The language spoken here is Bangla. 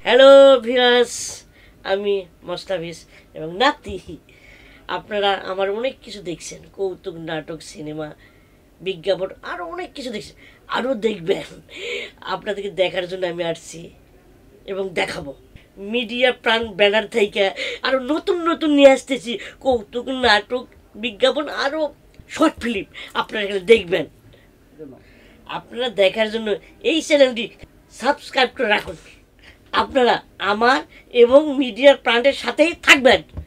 হ্যালো ভিউয়ার্স, আমি মোস্তাফিজ এবং নাতি। আপনারা আমার অনেক কিছু দেখছেন, কৌতুক, নাটক, সিনেমা, বিজ্ঞাপন, আরও অনেক কিছু দেখছেন, আরও দেখবেন। আপনাদেরকে দেখার জন্য আমি আসছি এবং দেখাবো। মিডিয়া প্রাণ ব্যানার থেকে আরও নতুন নতুন নিয়ে আসতেছি কৌতুক, নাটক, বিজ্ঞাপন, আরও শর্ট ফিল্ম আপনারা এখানে দেখবেন। আপনারা দেখার জন্য এই চ্যানেলটি সাবস্ক্রাইব করে রাখুন। আপনারা আমার এবং মিডিয়ার প্রাণের সাথেই থাকবেন।